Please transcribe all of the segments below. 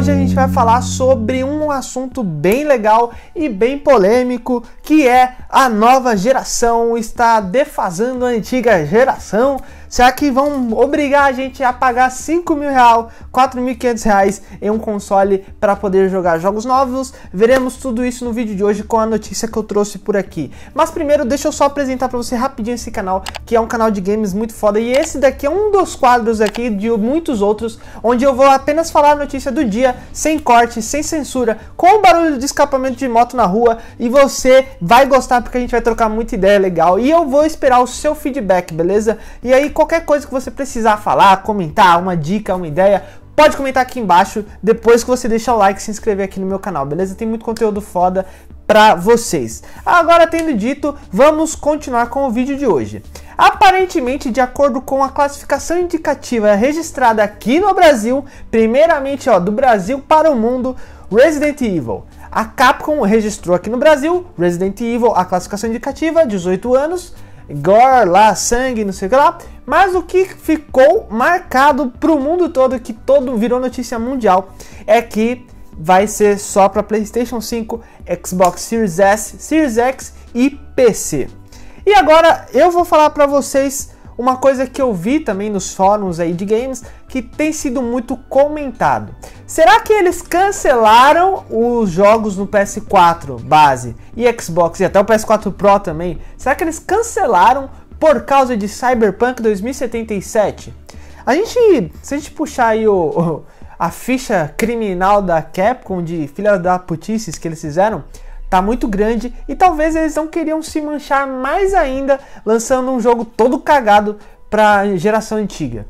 hoje a gente vai falar sobre um assunto bem legal e bem polêmico, que é a nova geração está defasando a antiga geração. Será que vão obrigar a gente a pagar R$5.000, R$4.500 em um console para poder jogar jogos novos? Veremos tudo isso no vídeo de hoje com a notícia que eu trouxe por aqui. Mas primeiro deixa eu só apresentar para você rapidinho esse canal, que é um canal de games muito foda. E esse daqui é um dos quadros aqui de muitos outros, onde eu vou apenas falar a notícia do dia, sem corte, sem censura, com barulho de escapamento de moto na rua. E você vai gostar porque a gente vai trocar muita ideia legal. E eu vou esperar o seu feedback, beleza? E aí qualquer coisa que você precisar falar, comentar, uma dica, uma ideia, pode comentar aqui embaixo, depois que você deixar o like e se inscrever aqui no meu canal, beleza? Tem muito conteúdo foda pra vocês. Agora, tendo dito, vamos continuar com o vídeo de hoje. Aparentemente, de acordo com a classificação indicativa registrada aqui no Brasil, primeiramente do Brasil para o mundo, Resident Evil. A Capcom registrou aqui no Brasil, Resident Evil, a classificação indicativa, 18 anos, gore lá, sangue, não sei o que lá. Mas o que ficou marcado pro mundo todo, que virou notícia mundial, é que vai ser só para PlayStation 5, Xbox Series S, Series X e PC. E agora eu vou falar para vocês uma coisa que eu vi também nos fóruns aí de games, que tem sido muito comentado. Será que eles cancelaram os jogos no PS4 base e Xbox e até o PS4 Pro também? Será que eles cancelaram por causa de Cyberpunk 2077? Se a gente puxar aí a ficha criminal da Capcom de filha da putices que eles fizeram, tá muito grande e talvez eles não queriam se manchar mais ainda lançando um jogo todo cagado pra geração antiga.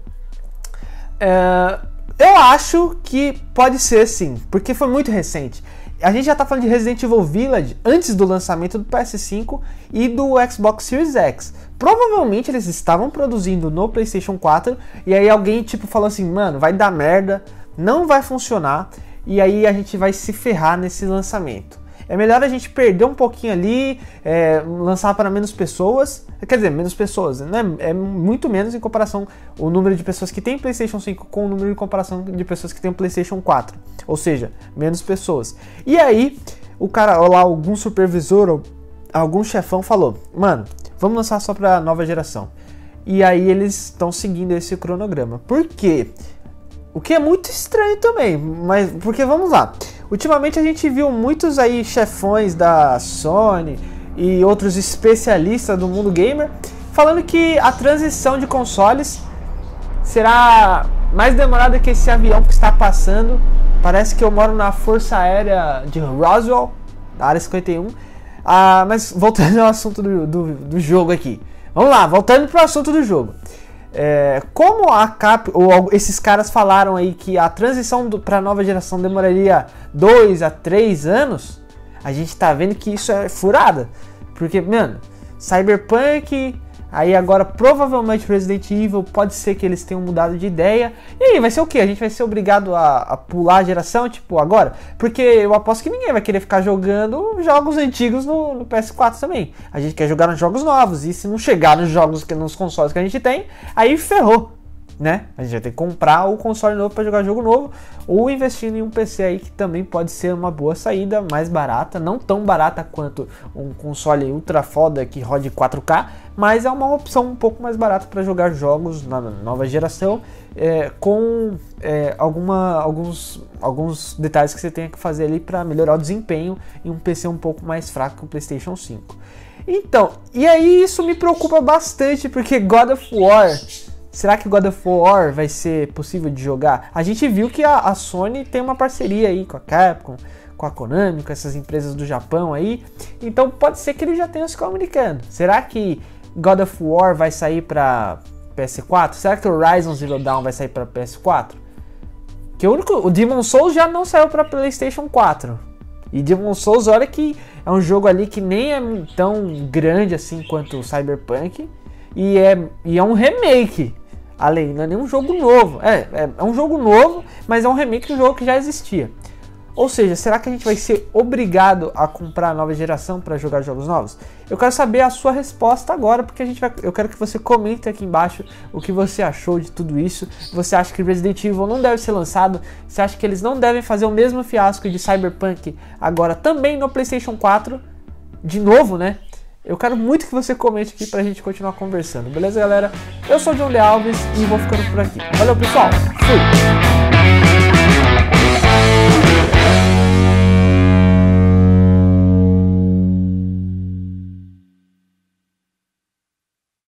Eu acho que pode ser sim, porque foi muito recente. A gente já tá falando de Resident Evil Village antes do lançamento do PS5 e do Xbox Series X. Provavelmente eles estavam produzindo no PlayStation 4 e aí alguém falou assim, mano, vai dar merda, não vai funcionar e aí a gente vai se ferrar nesse lançamento. É melhor a gente perder um pouquinho ali, lançar para menos pessoas. Quer dizer, menos pessoas, né? É muito menos em comparação o número de pessoas que tem PlayStation 5 com o número de comparação de pessoas que tem PlayStation 4. Ou seja, menos pessoas. E aí, o cara lá, algum supervisor ou algum chefão falou, mano, vamos lançar só para nova geração. E aí eles estão seguindo esse cronograma. Por quê? O que é muito estranho também, mas porque vamos lá. Ultimamente a gente viu muitos aí chefões da Sony e outros especialistas do mundo gamer falando que a transição de consoles será mais demorada que esse avião que está passando. Parece que eu moro na Força Aérea de Roswell, da Área 51. Mas voltando ao assunto do jogo aqui. Vamos lá, voltando para o assunto do jogo. Como a esses caras falaram aí que a transição para a nova geração demoraria 2 a 3 anos, a gente tá vendo que isso é furada. Porque, mano, Cyberpunk, aí agora provavelmente Resident Evil, pode ser que eles tenham mudado de ideia. E aí, vai ser o quê? A gente vai ser obrigado a pular a geração, agora? Porque eu aposto que ninguém vai querer ficar jogando jogos antigos no PS4 também. A gente quer jogar nos jogos novos, e se não chegar nos consoles que a gente tem, aí ferrou, né? A gente vai ter que comprar o console novo para jogar jogo novo, ou investir em um PC aí que também pode ser uma boa saída, mais barata, não tão barata quanto um console ultra foda que rode 4K, mas é uma opção um pouco mais barata para jogar jogos na nova geração, com alguns detalhes que você tem que fazer ali para melhorar o desempenho em um PC um pouco mais fraco que o PlayStation 5. Então, e aí isso me preocupa bastante, porque God of War... Será que God of War vai ser possível de jogar? A gente viu que a Sony tem uma parceria aí com a Capcom, com a Konami, com essas empresas do Japão aí. Então pode ser que eles já tenham se comunicando. Será que God of War vai sair para PS4? Será que o Horizon Zero Dawn vai sair para PS4? Que o Demon's Souls já não saiu para PlayStation 4. E Demon's Souls, olha que é um jogo ali que nem é tão grande assim quanto o Cyberpunk. E é um remake. Além, não é nem um jogo novo. É um jogo novo, mas é um remake de um jogo que já existia. Ou seja, será que a gente vai ser obrigado a comprar a nova geração para jogar jogos novos? Eu quero saber a sua resposta agora, porque eu quero que você comente aqui embaixo o que você achou de tudo isso. Você acha que Resident Evil não deve ser lançado? Você acha que eles não devem fazer o mesmo fiasco de Cyberpunk agora também no PlayStation 4? De novo, né? Eu quero muito que você comente aqui pra gente continuar conversando, beleza, galera? Eu sou o John De Alves e vou ficando por aqui. Valeu, pessoal! Fui!